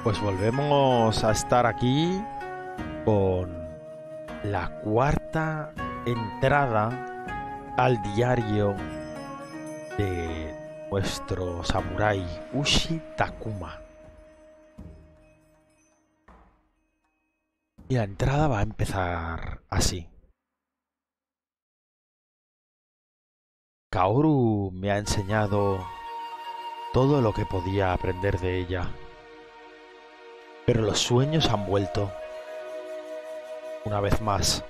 Pues volvemos a estar aquí con la cuarta entrada al diario de nuestro samurái Ushi Takuma. Y la entrada va a empezar así. Kaoru me ha enseñado todo lo que podía aprender de ella. Pero los sueños han vuelto. Una vez más.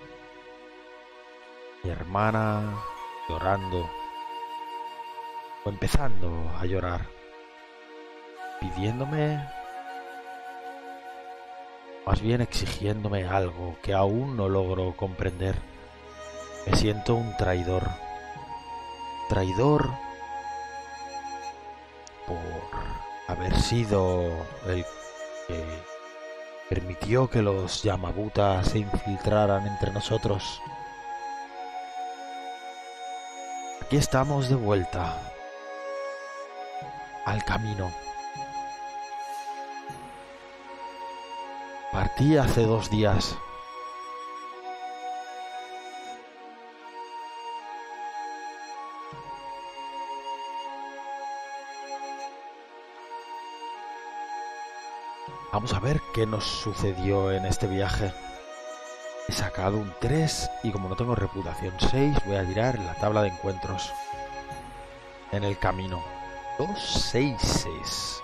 Mi hermana llorando. O empezando a llorar. Pidiéndome... Más bien exigiéndome algo que aún no logro comprender. Me siento un traidor. Traidor por haber sido el que permitió que los Yamabuta se infiltraran entre nosotros. Aquí estamos de vuelta al camino. Partí hace 2 días. Vamos a ver qué nos sucedió en este viaje. He sacado un 3 y como no tengo reputación 6, voy a tirar la tabla de encuentros. En el camino. 2, 6, 6.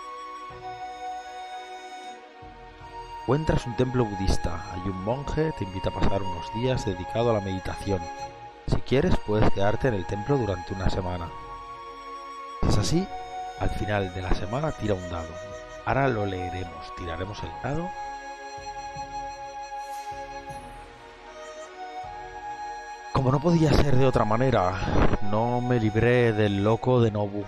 Encuentras un templo budista. Hay un monje, te invita a pasar unos días dedicado a la meditación. Si quieres, puedes quedarte en el templo durante una semana. Si es así, al final de la semana tira un dado. Ahora lo leeremos. Tiraremos el dado. Como no podía ser de otra manera, no me libré del loco de Nobu.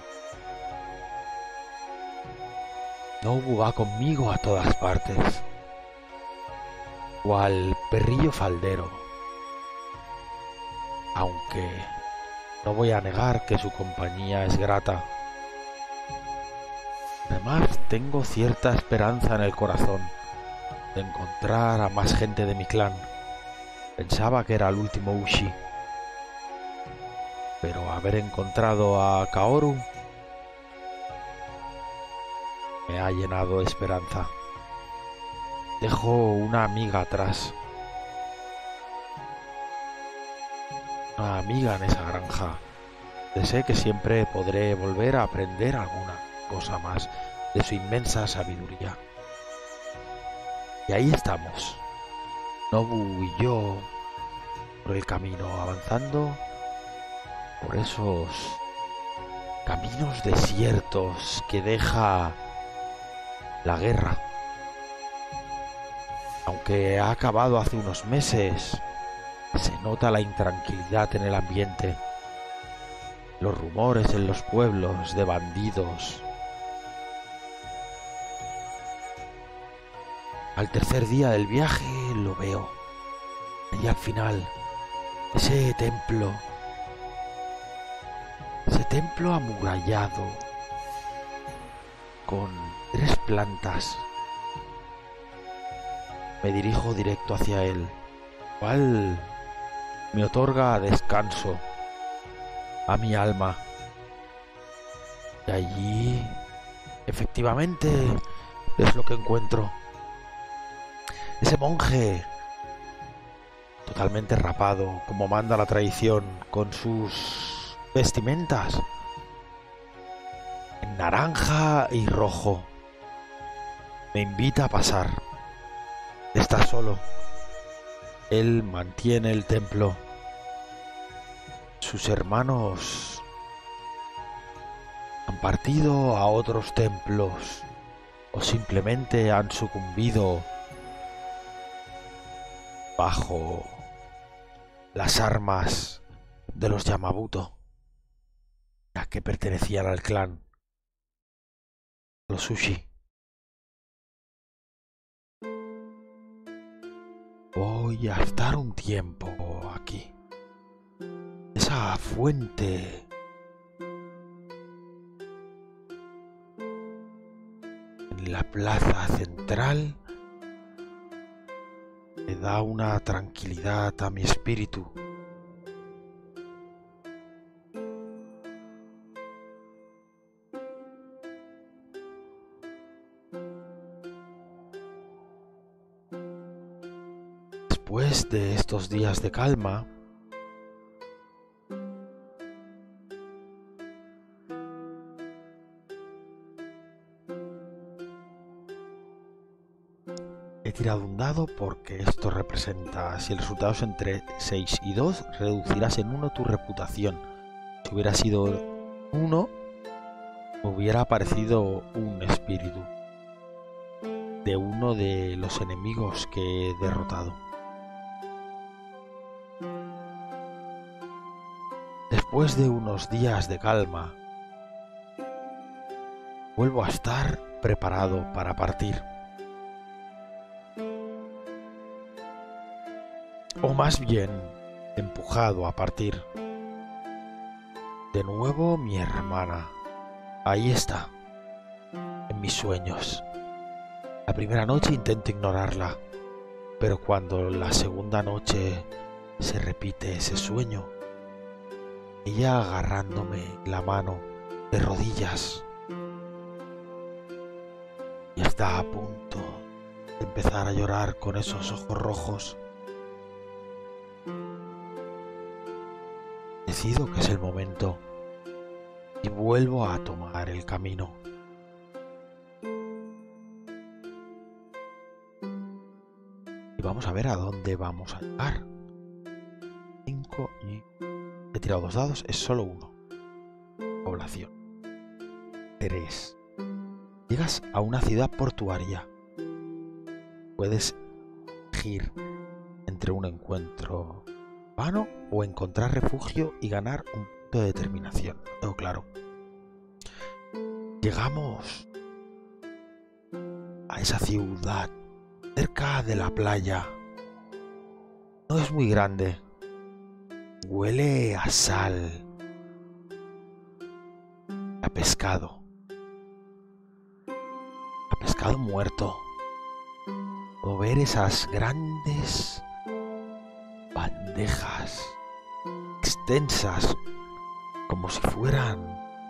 Nobu va conmigo a todas partes. Cual perrillo faldero. Aunque no voy a negar que su compañía es grata. Además, tengo cierta esperanza en el corazón de encontrar a más gente de mi clan. Pensaba que era el último Ushi. Pero haber encontrado a Kaoru me ha llenado de esperanza. Dejo una amiga atrás. Una amiga en esa granja. Sé que siempre podré volver a aprender alguna cosa más de su inmensa sabiduría. Y ahí estamos, Nobu y yo, por el camino, avanzando por esos caminos desiertos que deja la guerra. Aunque ha acabado hace unos meses, se nota la intranquilidad en el ambiente, los rumores en los pueblos de bandidos. Al tercer día del viaje lo veo. Y al final, ese templo amurallado, con 3 plantas. Me dirijo directo hacia él, cual me otorga descanso a mi alma. Y allí, efectivamente, es lo que encuentro. Ese monje, totalmente rapado, como manda la tradición, con sus vestimentas en naranja y rojo, me invita a pasar. Está solo. Él mantiene el templo. Sus hermanos han partido a otros templos o simplemente han sucumbido bajo las armas de los Yamabuto, ya que pertenecían al clan, los Ushi. Voy a estar un tiempo aquí. Esa fuente en la plaza central le da una tranquilidad a mi espíritu. Después de estos días de calma, he tirado un dado porque esto representa, si el resultado es entre 6 y 2, reducirás en 1 tu reputación. Si hubiera sido 1, me hubiera aparecido un espíritu de uno de los enemigos que he derrotado. Después de unos días de calma, vuelvo a estar preparado para partir. O más bien, empujado a partir. De nuevo mi hermana. Ahí está, en mis sueños. La primera noche intento ignorarla, pero cuando la segunda noche se repite ese sueño, ella agarrándome la mano de rodillas y está a punto de empezar a llorar con esos ojos rojos, decido que es el momento y vuelvo a tomar el camino. Y vamos a ver a dónde vamos a llegar. 5 y... he tirado 2 dados, es solo 1. Población. 3. Llegas a una ciudad portuaria. Puedes elegir entre un encuentro vano o encontrar refugio y ganar un punto de determinación. Lo tengo claro. Llegamos a esa ciudad cerca de la playa. No es muy grande. Huele a sal, a pescado muerto. Puedo ver esas grandes bandejas extensas, como si fueran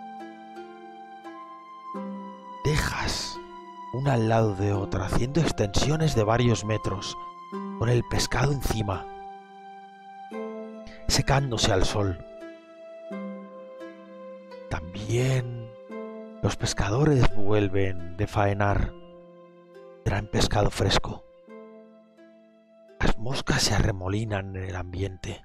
tejas, una al lado de otra, haciendo extensiones de varios metros, con el pescado encima, secándose al sol. También los pescadores vuelven de faenar, traen pescado fresco. Las moscas se arremolinan en el ambiente.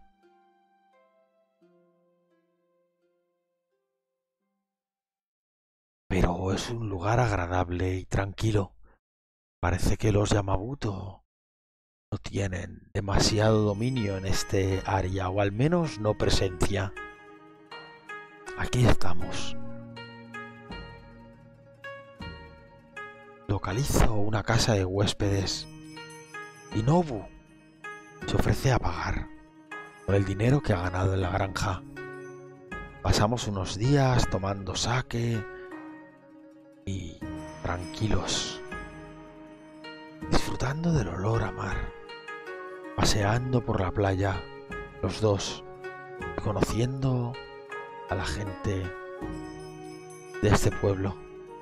Pero es un lugar agradable y tranquilo. Parece que los Yamabuto no tienen demasiado dominio en este área, o al menos no presencia. Aquí estamos. Localizo una casa de huéspedes y Nobu se ofrece a pagar con el dinero que ha ganado en la granja. Pasamos unos días tomando sake y tranquilos, disfrutando del olor a mar, paseando por la playa, los dos, conociendo a la gente de este pueblo.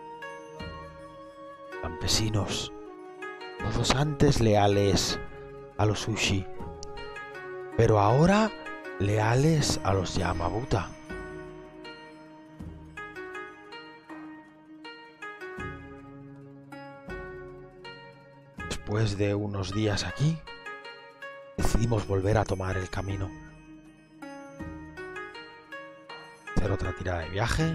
Campesinos, todos antes leales a los Ushi, pero ahora leales a los Yamabuta. Después de unos días aquí, decidimos volver a tomar el camino. Hacer otra tirada de viaje.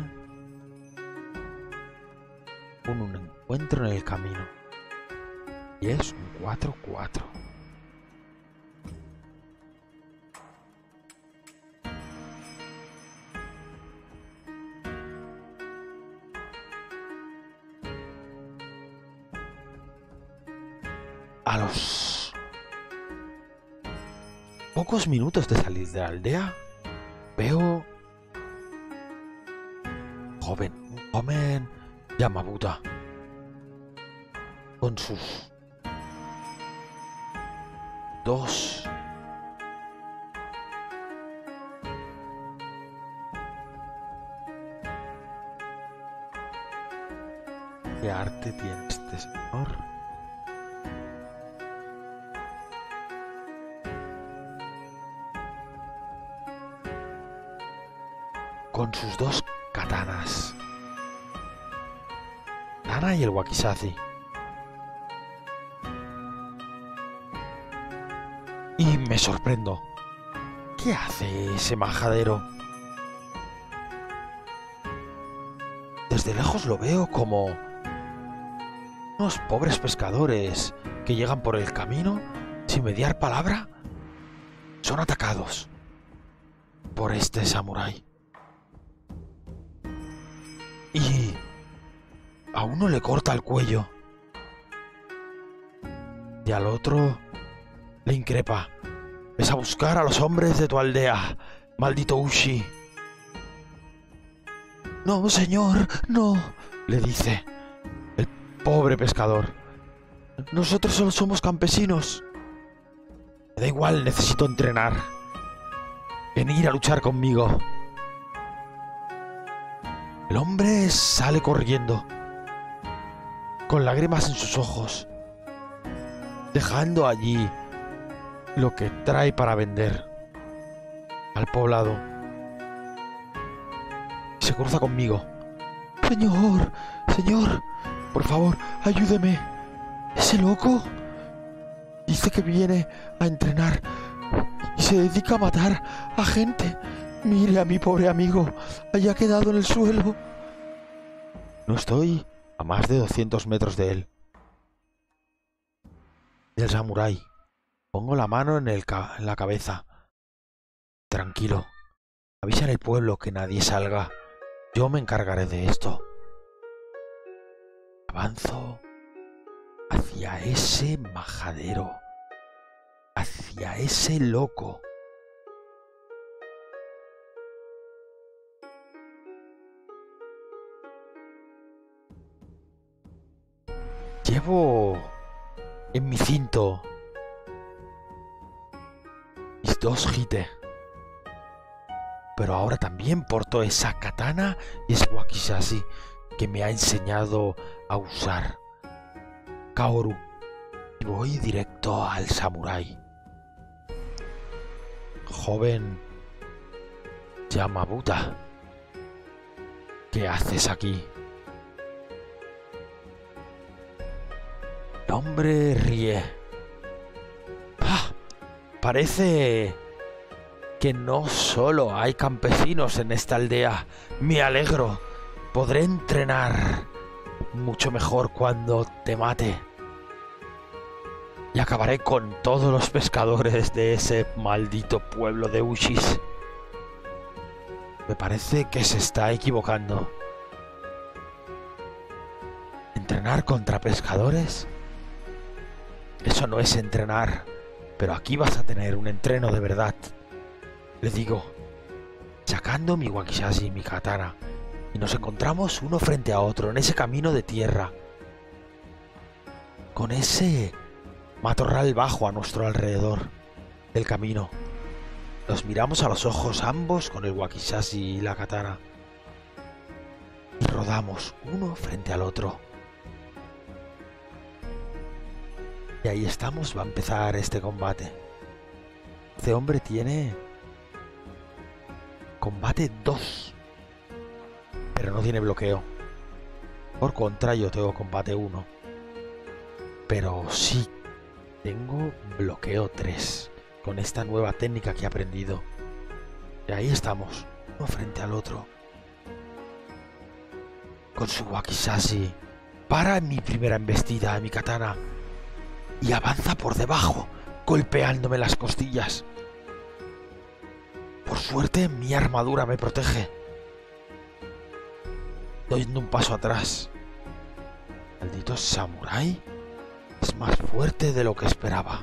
Un encuentro en el camino. Y es un 4-4. A los pocos minutos de salir de la aldea, veo un joven Yamabuta. con sus dos ¿qué arte tiene este señor? Con sus dos katanas, Katana y el wakizashi. Y me sorprendo. ¿Qué hace ese majadero? Desde lejos lo veo como unos pobres pescadores que llegan por el camino sin mediar palabra. Son atacados por este samurái. Y a uno le corta el cuello y al otro le increpa. Ves a buscar a los hombres de tu aldea, maldito Ushi. No, señor, no, le dice el pobre pescador. Nosotros solo somos campesinos. Me da igual, necesito entrenar. Venir a luchar conmigo. El hombre sale corriendo, con lágrimas en sus ojos, dejando allí lo que trae para vender al poblado. Se cruza conmigo. Señor, señor, por favor, ayúdeme. ¿Ese loco? Dice que viene a entrenar y se dedica a matar a gente. Mire a mi pobre amigo, haya quedado en el suelo. No estoy a más de 200 metros de él. Del samurái. Pongo la mano en la cabeza. Tranquilo. Avisa en el pueblo que nadie salga. Yo me encargaré de esto. Avanzo hacia ese majadero. Hacia ese loco. Llevo en mi cinto mis dos hite, pero ahora también porto esa katana y ese wakizashi que me ha enseñado a usar Kaoru, y voy directo al samurái. Joven Yamabuta, ¿qué haces aquí? El hombre ríe. ¡Ah! Parece que no solo hay campesinos en esta aldea. Me alegro. Podré entrenar mucho mejor cuando te mate. Y acabaré con todos los pescadores de ese maldito pueblo de Ushis. Me parece que se está equivocando. ¿Entrenar contra pescadores? Eso no es entrenar, pero aquí vas a tener un entreno de verdad. Le digo, sacando mi wakizashi y mi katana, y nos encontramos uno frente a otro en ese camino de tierra, con ese matorral bajo a nuestro alrededor del camino. Nos miramos a los ojos ambos con el wakizashi y la katana, y rodamos uno frente al otro. Y ahí estamos, va a empezar este combate. Este hombre tiene combate 2, pero no tiene bloqueo. Por contra, yo tengo combate 1, pero sí tengo bloqueo 3 con esta nueva técnica que he aprendido. Y ahí estamos, uno frente al otro, con su wakizashi. Para mi primera embestida, mi katana, y avanza por debajo, golpeándome las costillas. Por suerte, mi armadura me protege. Doy un paso atrás. Maldito samurái es más fuerte de lo que esperaba.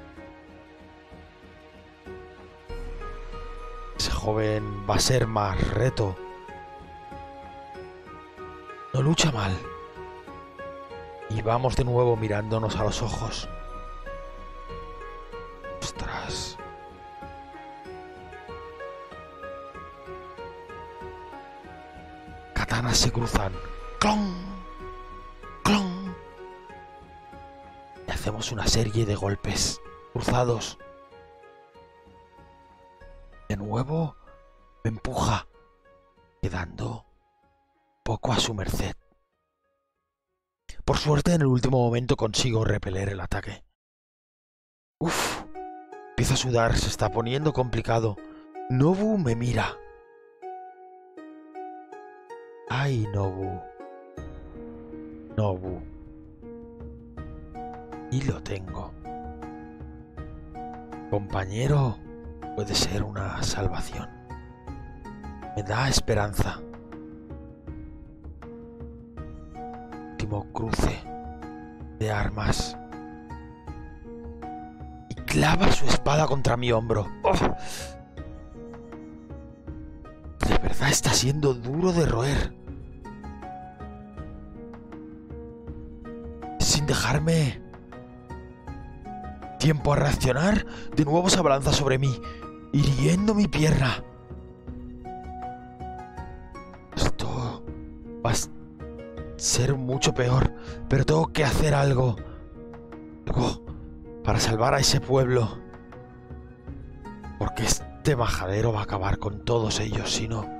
Ese joven va a ser más reto. No lucha mal. Y vamos de nuevo mirándonos a los ojos. ¡Ostras! Katanas se cruzan. ¡Clon! ¡Clon! Y hacemos una serie de golpes cruzados. De nuevo me empuja, quedando poco a su merced. Por suerte, en el último momento consigo repeler el ataque. Uf, empiezo a sudar, se está poniendo complicado. Nobu me mira. Ay, Nobu. Nobu. Y lo tengo. Compañero, puede ser una salvación. Me da esperanza. Último cruce de armas. Y clava su espada contra mi hombro. ¡Oh! De verdad está siendo duro de roer. Sin dejarme tiempo a reaccionar, de nuevo se abalanza sobre mí, hiriendo mi pierna. Esto va a ser mucho peor, pero tengo que hacer algo para salvar a ese pueblo, porque este majadero va a acabar con todos ellos, si no.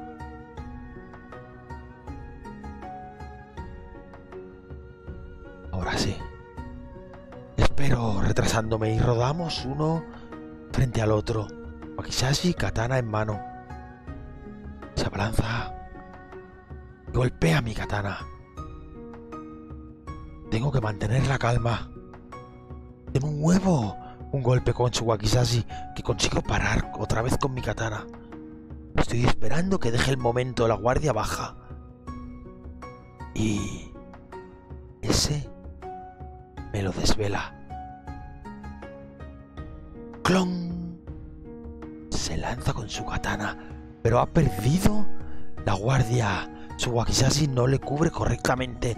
Ahora sí. Espero retrasándome y rodamos uno frente al otro. Wakizashi, katana en mano. Se abalanza. Golpea mi katana. Tengo que mantener la calma. De nuevo un golpe con su wakizashi que consigo parar otra vez con mi katana. Estoy esperando que deje el momento, la guardia baja. Y ese me lo desvela. ¡Clon! Se lanza con su katana, pero ha perdido la guardia. Su wakizashi no le cubre correctamente.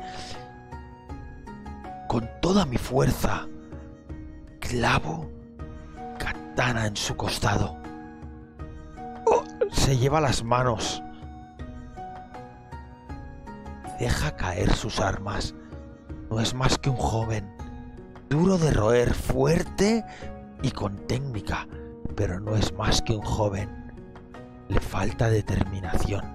Con toda mi fuerza, clavo katana en su costado. ¡Oh! Se lleva las manos. Deja caer sus armas. No es más que un joven, duro de roer, fuerte y con técnica, pero no es más que un joven. Le falta determinación.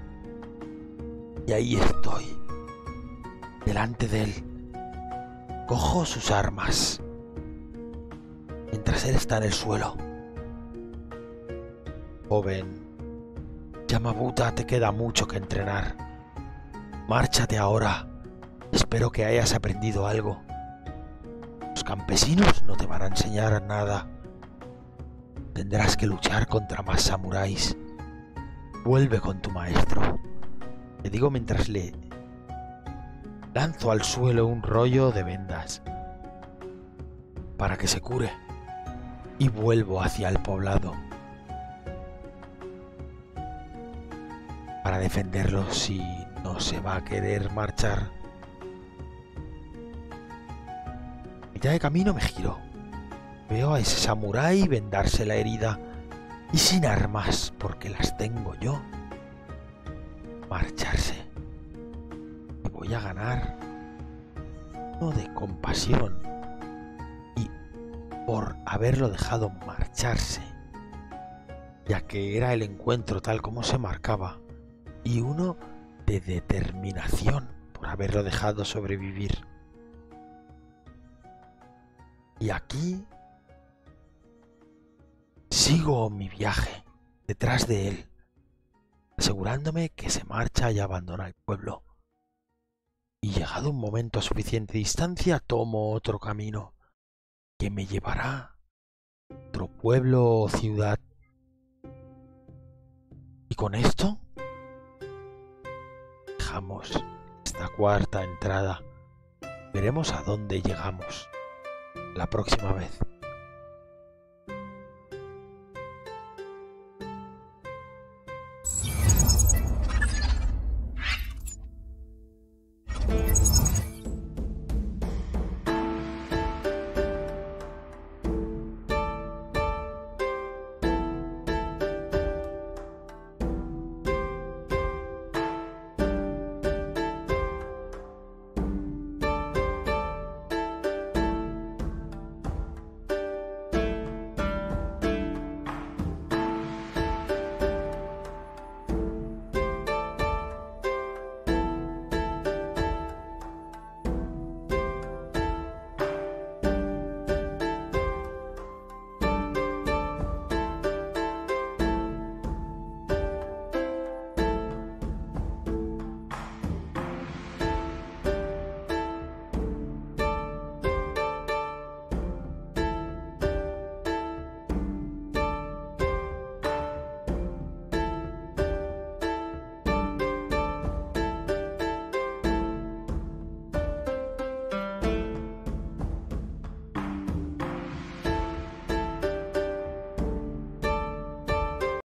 Y ahí estoy, delante de él. Cojo sus armas, mientras él está en el suelo. Joven, Yamabuta, te queda mucho que entrenar. Márchate ahora. Espero que hayas aprendido algo. Los campesinos no te van a enseñar nada. Tendrás que luchar contra más samuráis. Vuelve con tu maestro. Le digo mientras le lanzo al suelo un rollo de vendas para que se cure. Y vuelvo hacia el poblado para defenderlo si no se va a querer marchar. Ya de camino me giro. Veo a ese samurái vendarse la herida y sin armas, porque las tengo yo, marcharse. Me voy a ganar uno de compasión y por haberlo dejado marcharse, ya que era el encuentro tal como se marcaba, y uno de determinación por haberlo dejado sobrevivir. Y aquí sigo mi viaje detrás de él, asegurándome que se marcha y abandona el pueblo. Y llegado un momento a suficiente distancia, tomo otro camino que me llevará a otro pueblo o ciudad. Y con esto dejamos esta cuarta entrada. Veremos a dónde llegamos la próxima vez.